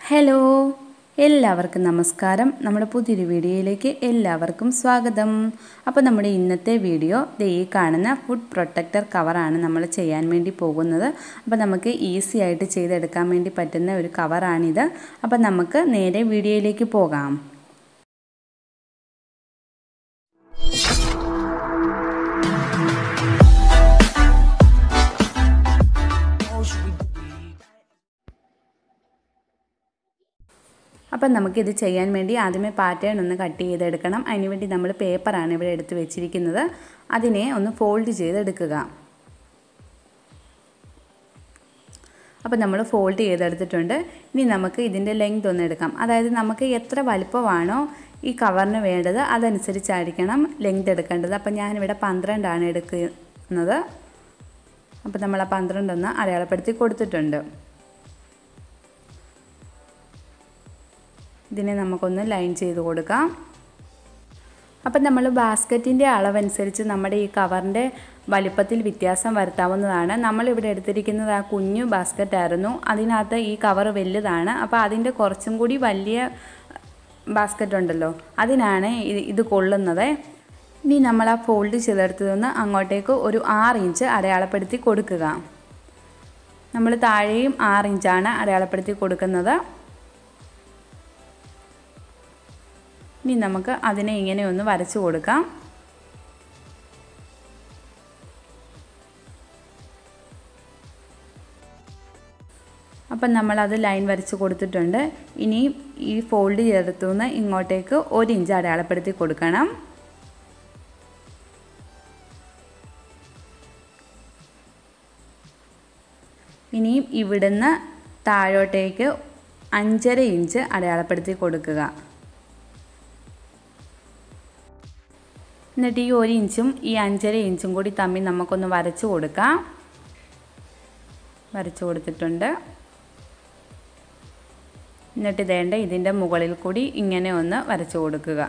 Hello, എല്ലാവർക്കും നമസ്കാരം. നമ്മുടെ പുതിയൊരു വീഡിയോയിലേക്ക് എല്ലാവർക്കും സ്വാഗതം. അപ്പോൾ നമ്മുടെ ഇന്നത്തെ വീഡിയോ ഈ കാണുന്ന ഫുഡ് പ്രൊട്ടക്ടർ കവറാണ് നമ്മൾ ചെയ്യാൻ വേണ്ടി പോകുന്നത്. അപ്പോൾ നമുക്ക് ഈസി ആയിട്ട് ചെയ്തെടുക്കാൻ വേണ്ടി പറ്റുന്ന ഒരു കവറാണിത്. അപ്പോൾ നമുക്ക് നേരെ വീഡിയോയിലേക്ക് പോകാം. അപ്പം നമുക്കിത് ചെയ്യാൻ വേണ്ടി ആദ്യമേ പാറ്റേൺ ഒന്ന് കട്ട് ചെയ്തെടുക്കണം. അതിനുവേണ്ടി നമ്മൾ പേപ്പറാണ് ഇവിടെ എടുത്ത് വെച്ചിരിക്കുന്നത്. അതിനെ ഒന്ന് ഫോൾഡ് ചെയ്തെടുക്കുക. അപ്പം നമ്മൾ ഫോൾഡ് ചെയ്തെടുത്തിട്ടുണ്ട്. ഇനി നമുക്ക് ഇതിൻ്റെ ലെങ്ത് ഒന്ന് എടുക്കാം. അതായത് നമുക്ക് എത്ര വലുപ്പമാണോ ഈ കവറിന് വേണ്ടത് അതനുസരിച്ചായിരിക്കണം ലെങ്ത് എടുക്കേണ്ടത്. അപ്പം ഞാനിവിടെ 12 ആണ് എടുക്കുന്നത്. അപ്പം നമ്മൾ ആ 12 ഒന്ന് അടയാളപ്പെടുത്തി കൊടുത്തിട്ടുണ്ട്. ഇതിനെ നമുക്കൊന്ന് ലൈൻ ചെയ്ത് കൊടുക്കാം. അപ്പം നമ്മൾ ബാസ്ക്കറ്റിൻ്റെ അളവനുസരിച്ച് നമ്മുടെ ഈ കവറിൻ്റെ വലിപ്പത്തിൽ വ്യത്യാസം വരുത്താവുന്നതാണ്. നമ്മളിവിടെ എടുത്തിരിക്കുന്നത് ആ കുഞ്ഞു ബാസ്ക്കറ്റായിരുന്നു. അതിനകത്ത് ഈ കവർ വലുതാണ്. അപ്പോൾ അതിൻ്റെ കുറച്ചും കൂടി വലിയ ബാസ്ക്കറ്റ് ഉണ്ടല്ലോ, അതിനാണ് ഇത് കൊള്ളുന്നത്. ഇനി നമ്മൾ ആ ഫോൾഡ് ചെയ്തെടുത്തതൊന്ന് അങ്ങോട്ടേക്ക് ഒരു 6 ഇഞ്ച് അടയാളപ്പെടുത്തി കൊടുക്കുക. നമ്മൾ താഴെയും 6 ഇഞ്ചാണ് അടയാളപ്പെടുത്തി കൊടുക്കുന്നത്. ഇനി നമുക്ക് അതിനെ ഇങ്ങനെ ഒന്ന് വരച്ചു കൊടുക്കാം. അപ്പം നമ്മളത് ലൈൻ വരച്ച് കൊടുത്തിട്ടുണ്ട്. ഇനി ഈ ഫോൾഡ് ചെയ്തെടുത്തുനിന്ന് ഇങ്ങോട്ടേക്ക് 1 ഇഞ്ച് അടയാളപ്പെടുത്തി കൊടുക്കണം. ഇനിയും ഇവിടുന്ന് താഴോട്ടേക്ക് 5.5 ഇഞ്ച് അടയാളപ്പെടുത്തി കൊടുക്കുക. എന്നിട്ട് ഈ 1 ഇഞ്ചും ഈ 5.5 ഇഞ്ചും കൂടി തമ്മിൽ നമുക്കൊന്ന് വരച്ചു കൊടുക്കാം. വരച്ചു കൊടുത്തിട്ടുണ്ട്. എന്നിട്ട് ഇതേണ്ട ഇതിൻ്റെ മുകളിൽ കൂടി ഇങ്ങനെ ഒന്ന് വരച്ചു കൊടുക്കുക.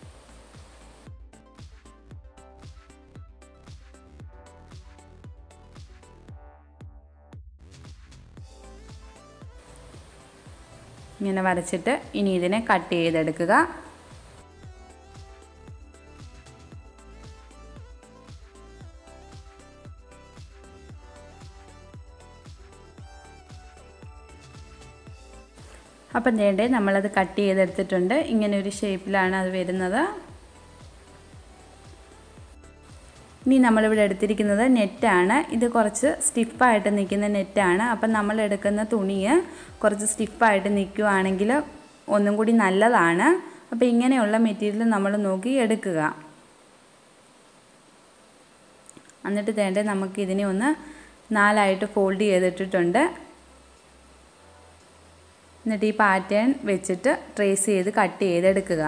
ഇങ്ങനെ വരച്ചിട്ട് ഇനി ഇതിനെ കട്ട് ചെയ്തെടുക്കുക. അപ്പം വേണ്ടേ നമ്മളത് കട്ട് ചെയ്തെടുത്തിട്ടുണ്ട്. ഇങ്ങനെ ഒരു ഷേപ്പിലാണ് അത് വരുന്നത്. ഇനി നമ്മളിവിടെ എടുത്തിരിക്കുന്നത് നെറ്റാണ്. ഇത് കുറച്ച് സ്റ്റിഫായിട്ട് നിൽക്കുന്ന നെറ്റാണ്. അപ്പം നമ്മൾ എടുക്കുന്ന തുണിയെ കുറച്ച് സ്റ്റിഫായിട്ട് നിൽക്കുകയാണെങ്കിൽ ഒന്നും കൂടി നല്ലതാണ്. അപ്പോൾ ഇങ്ങനെയുള്ള മെറ്റീരിയൽ നമ്മൾ നോക്കി എടുക്കുക. എന്നിട്ട് വേണ്ടേ നമുക്ക് ഇതിനെ ഒന്ന് 4 ആയിട്ട് ഫോൾഡ് ചെയ്തിട്ടിട്ടുണ്ട്. എന്നിട്ട് ഈ പാറ്റേൺ വെച്ചിട്ട് ട്രേസ് ചെയ്ത് കട്ട് ചെയ്തെടുക്കുക.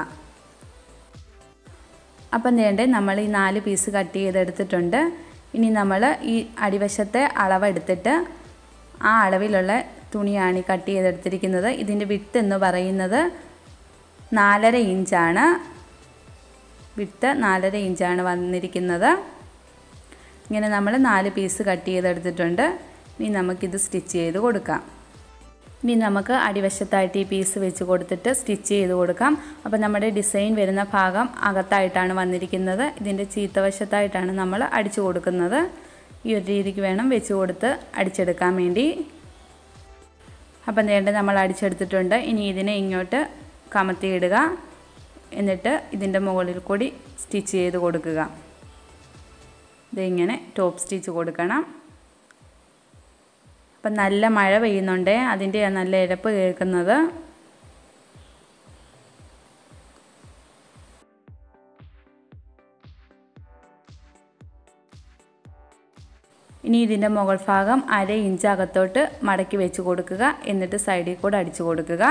അപ്പം വേണ്ടേ നമ്മൾ ഈ 4 പീസ് കട്ട് ചെയ്തെടുത്തിട്ടുണ്ട്. ഇനി നമ്മൾ ഈ അടിവശത്തെ അളവെടുത്തിട്ട് ആ അളവിലുള്ള തുണിയാണ് ഈ കട്ട് ചെയ്തെടുത്തിരിക്കുന്നത്. ഇതിൻ്റെ വിഡ്ത്ത് എന്ന് പറയുന്നത് 4.5 ഇഞ്ചാണ്. വിഡ്ത്ത് 4.5 ഇഞ്ചാണ് വന്നിരിക്കുന്നത്. ഇങ്ങനെ നമ്മൾ 4 പീസ് കട്ട് ചെയ്തെടുത്തിട്ടുണ്ട്. ഇനി നമുക്കിത് സ്റ്റിച്ച് ചെയ്ത് കൊടുക്കാം. ഇനി നമുക്ക് അടിവശത്തായിട്ട് ഈ പീസ് വെച്ച് കൊടുത്തിട്ട് സ്റ്റിച്ച് ചെയ്ത് കൊടുക്കാം. അപ്പോൾ നമ്മുടെ ഡിസൈൻ വരുന്ന ഭാഗം അകത്തായിട്ടാണ് വന്നിരിക്കുന്നത്. ഇതിൻ്റെ ചീത്തവശത്തായിട്ടാണ് നമ്മൾ അടിച്ചു കൊടുക്കുന്നത്. ഈ ഒരു രീതിക്ക് വേണം വെച്ച് കൊടുത്ത് അടിച്ചെടുക്കാൻ വേണ്ടി. അപ്പം നേരത്തെ നമ്മൾ അടിച്ചെടുത്തിട്ടുണ്ട്. ഇനി ഇതിനെ ഇങ്ങോട്ട് കമത്തിയിടുക. എന്നിട്ട് ഇതിൻ്റെ മുകളിൽ കൂടി സ്റ്റിച്ച് ചെയ്ത് കൊടുക്കുക. ഇതിങ്ങനെ ടോപ്പ് സ്റ്റിച്ച് കൊടുക്കണം. അപ്പം നല്ല മഴ പെയ്യുന്നുണ്ട്, അതിൻ്റെ നല്ല ഇരപ്പ് കേൾക്കുന്നത്. ഇനി ഇതിൻ്റെ മുകൾ ഭാഗം 1/2 ഇഞ്ച് അകത്തോട്ട് മടക്കി വെച്ച് കൊടുക്കുക. എന്നിട്ട് സൈഡിൽ കൂടെ അടിച്ചു കൊടുക്കുക.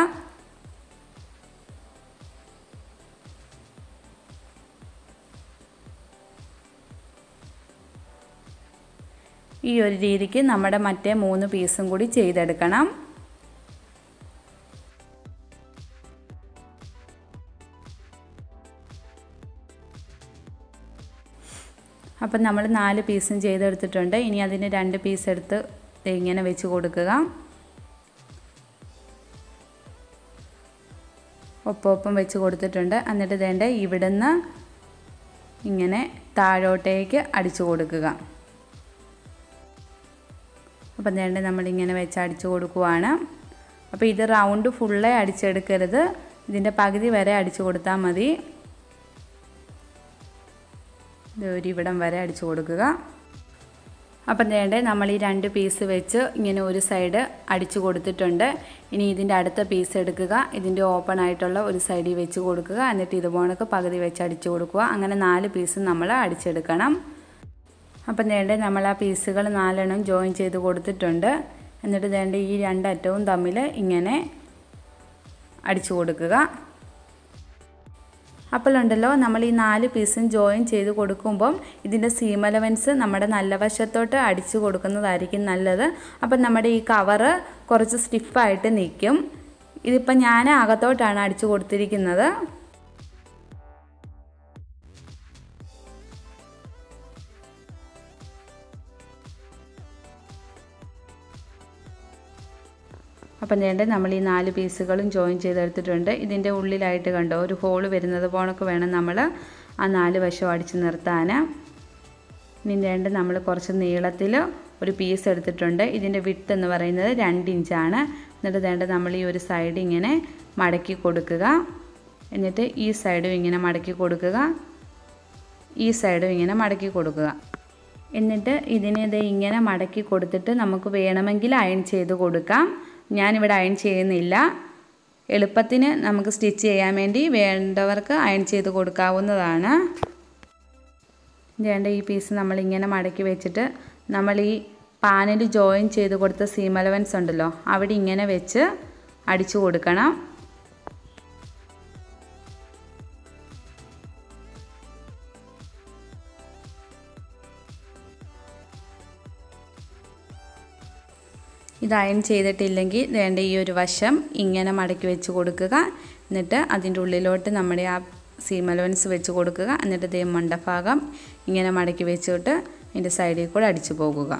ഈ ഒരു രീതിക്ക് നമ്മുടെ മറ്റേ 3 പീസും കൂടി ചെയ്തെടുക്കണം. അപ്പം നമ്മൾ 4 പീസും ചെയ്തെടുത്തിട്ടുണ്ട്. ഇനി അതിന് 2 പീസ് എടുത്ത് ഇങ്ങനെ വെച്ച് കൊടുക്കുക. ഒപ്പം വെച്ച് കൊടുത്തിട്ടുണ്ട്. എന്നിട്ട് വേണ്ട ഇവിടുന്ന് ഇങ്ങനെ താഴോട്ടേക്ക് അടിച്ചു കൊടുക്കുക. അപ്പം വേണ്ട നമ്മളിങ്ങനെ വെച്ച് അടിച്ചു കൊടുക്കുവാണ്. അപ്പോൾ ഇത് റൗണ്ട് ഫുള്ളേ അടിച്ചെടുക്കരുത്, ഇതിൻ്റെ പകുതി വരെ അടിച്ചു കൊടുത്താൽ മതി. ഇവിടം വരെ അടിച്ചു കൊടുക്കുക. അപ്പം വേണ്ട നമ്മൾ ഈ 2 പീസ് വെച്ച് ഇങ്ങനെ ഒരു സൈഡ് അടിച്ചു കൊടുത്തിട്ടുണ്ട്. ഇനി ഇതിൻ്റെ അടുത്ത പീസ് എടുക്കുക, ഇതിൻ്റെ ഓപ്പൺ ആയിട്ടുള്ള ഒരു സൈഡിൽ വെച്ച് കൊടുക്കുക. എന്നിട്ട് ഇതുപോലൊക്കെ പകുതി വെച്ച് അടിച്ചു കൊടുക്കുക. അങ്ങനെ 4 പീസ് നമ്മൾ അടിച്ചെടുക്കണം. അപ്പം വേണ്ട നമ്മൾ ആ പീസുകൾ 4 ജോയിൻ ചെയ്ത് കൊടുത്തിട്ടുണ്ട്. എന്നിട്ട് വേണ്ട ഈ 2 അറ്റവും തമ്മിൽ ഇങ്ങനെ അടിച്ചു കൊടുക്കുക. അപ്പോഴുണ്ടല്ലോ നമ്മൾ ഈ 4 പീസും ജോയിൻ ചെയ്ത് കൊടുക്കുമ്പം ഇതിൻ്റെ സീം അലവൻസ് നമ്മുടെ നല്ല വശത്തോട്ട് അടിച്ചു കൊടുക്കുന്നതായിരിക്കും നല്ലത്. അപ്പം നമ്മുടെ ഈ കവറ് കുറച്ച് സ്റ്റിഫായിട്ട് നിൽക്കും. ഇതിപ്പം ഞാൻ അകത്തോട്ടാണ് അടിച്ചു കൊടുത്തിരിക്കുന്നത്. അപ്പം വേണ്ട നമ്മൾ ഈ 4 പീസുകളും ജോയിൻ ചെയ്തെടുത്തിട്ടുണ്ട്. ഇതിൻ്റെ ഉള്ളിലായിട്ട് കണ്ടോ ഒരു ഹോള് വരുന്നത് പോലൊക്കെ വേണം നമ്മൾ ആ 4 വശവും അടിച്ച് നിർത്താൻ. ഇനി വേണ്ട നമ്മൾ കുറച്ച് നീളത്തിൽ ഒരു പീസ് എടുത്തിട്ടുണ്ട്. ഇതിൻ്റെ വിഡ്ത്ത് എന്ന് പറയുന്നത് 2 ഇഞ്ചാണ്. എന്നിട്ട് വേണ്ട നമ്മൾ ഈ ഒരു സൈഡ് ഇങ്ങനെ മടക്കി കൊടുക്കുക. എന്നിട്ട് ഈ സൈഡും ഇങ്ങനെ മടക്കി കൊടുക്കുക, ഈ സൈഡും ഇങ്ങനെ മടക്കി കൊടുക്കുക. എന്നിട്ട് ഇതിനെ ഇങ്ങനെ മടക്കി കൊടുത്തിട്ട് നമുക്ക് വേണമെങ്കിൽ അയൺ ചെയ്ത് കൊടുക്കാം. ഞാനിവിടെ അയൺ ചെയ്യുന്നില്ല. എളുപ്പത്തിന് നമുക്ക് സ്റ്റിച്ച് ചെയ്യാൻ വേണ്ടി വേണ്ടവർക്ക് അയൺ ചെയ്ത് കൊടുക്കാവുന്നതാണ്. വേണ്ട ഈ പീസ് നമ്മളിങ്ങനെ മടക്കി വെച്ചിട്ട് നമ്മൾ ഈ പാനൽ ജോയിൻ ചെയ്ത് കൊടുത്ത സീം അലവൻസ് ഉണ്ടല്ലോ അവിടെ ഇങ്ങനെ വെച്ച് അടിച്ചു കൊടുക്കണം. ഇത് അയൺ ചെയ്തിട്ടില്ലെങ്കിൽ വേണ്ട ഈ ഒരു വശം ഇങ്ങനെ മടക്കി വെച്ച് കൊടുക്കുക. എന്നിട്ട് അതിൻ്റെ ഉള്ളിലോട്ട് നമ്മുടെ ആ സീം അലവൻസ് വെച്ച് കൊടുക്കുക. എന്നിട്ട് മണ്ടഭാഗം ഇങ്ങനെ മടക്കി വെച്ചിട്ട് ഇതിൻ്റെ സൈഡിൽ കൂടെ അടിച്ചു പോകുക.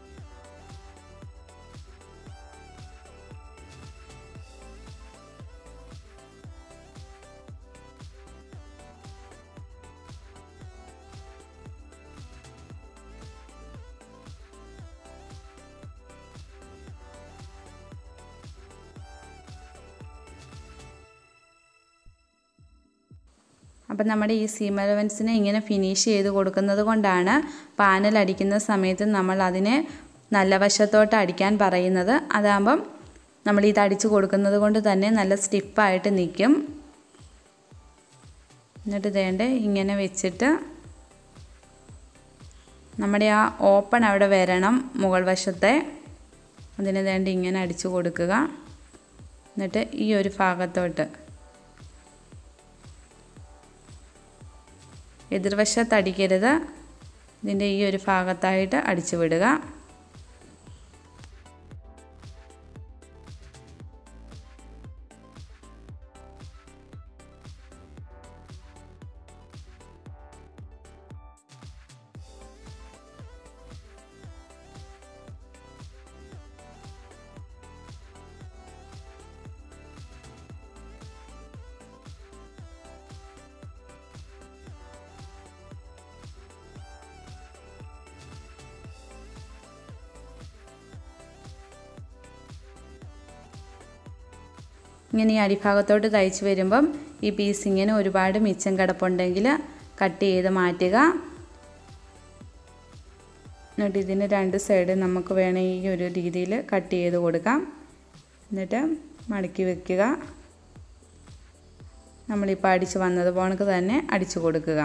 അപ്പം നമ്മുടെ ഈ സീം അലവൻസിനെ ഇങ്ങനെ ഫിനിഷ് ചെയ്ത് കൊടുക്കുന്നത് കൊണ്ടാണ് പാനൽ അടിക്കുന്ന സമയത്ത് നമ്മൾ അതിനെ നല്ല വശത്തോട്ട് അടിക്കാൻ പറയുന്നത്. അതാകുമ്പം നമ്മൾ ഇത് അടിച്ചു കൊടുക്കുന്നത് കൊണ്ട് തന്നെ നല്ല സ്റ്റിഫായിട്ട് നിൽക്കും. എന്നിട്ട് വേണ്ട ഇങ്ങനെ വെച്ചിട്ട് നമ്മുടെ ആ ഓപ്പൺ അവിടെ വരണം മുകൾ വശത്തെ, അതിന് വേണ്ടി ഇങ്ങനെ അടിച്ചു കൊടുക്കുക. എന്നിട്ട് ഈ ഒരു ഭാഗത്തോട്ട് എതിർവശത്ത് അടിക്കരുത്, ഇതിൻ്റെ ഈ ഒരു ഭാഗത്തായിട്ട് അടിച്ചു വിടുക. ഇങ്ങനെ ഈ അടിഭാഗത്തോട്ട് തയ്ച്ച് വരുമ്പം ഈ പീസ് ഇങ്ങനെ ഒരുപാട് മിച്ചം കിടപ്പുണ്ടെങ്കിൽ കട്ട് ചെയ്ത് മാറ്റുക. എന്നിട്ട് ഇതിന് 2 സൈഡ് നമുക്ക് വേണം ഈ ഒരു രീതിയിൽ കട്ട് ചെയ്ത് കൊടുക്കാം. എന്നിട്ട് മടക്കി വെക്കുക. നമ്മളിപ്പോൾ അടിച്ച് വന്നത് പോണക്ക് തന്നെ അടിച്ചു കൊടുക്കുക.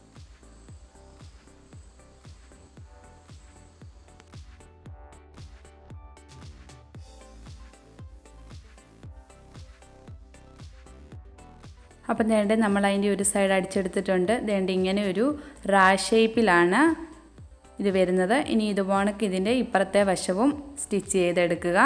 അപ്പം വേണ്ട നമ്മൾ അതിൻ്റെ ഒരു സൈഡ് അടിച്ചെടുത്തിട്ടുണ്ട്. വേണ്ട ഇങ്ങനെ ഒരു ഷേപ്പിലാണ് ഇത് വരുന്നത്. ഇനി ഇതുപോണക്ക് ഇതിൻ്റെ ഇപ്പുറത്തെ വശവും സ്റ്റിച്ച് ചെയ്തെടുക്കുക.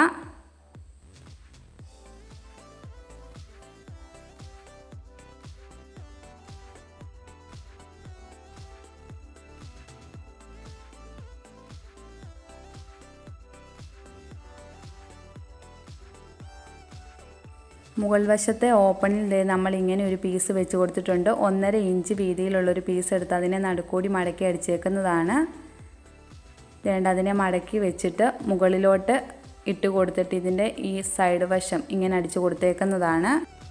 മുകൾ വശത്തെ ഓപ്പണിൽ നമ്മൾ ഇങ്ങനെ ഒരു പീസ് വെച്ച് കൊടുത്തിട്ടുണ്ട്. 1.5 ഇഞ്ച് വീതിയിലുള്ളൊരു പീസ് എടുത്ത് അതിനെ നടുക്കൂടി മടക്കി അടിച്ചേക്കുന്നതാണ്. അതിനെ മടക്കി വെച്ചിട്ട് മുകളിലോട്ട് ഇട്ട് കൊടുത്തിട്ട് ഇതിൻ്റെ ഈ സൈഡ് വശം ഇങ്ങനെ അടിച്ചു കൊടുത്തേക്കുന്നതാണ്.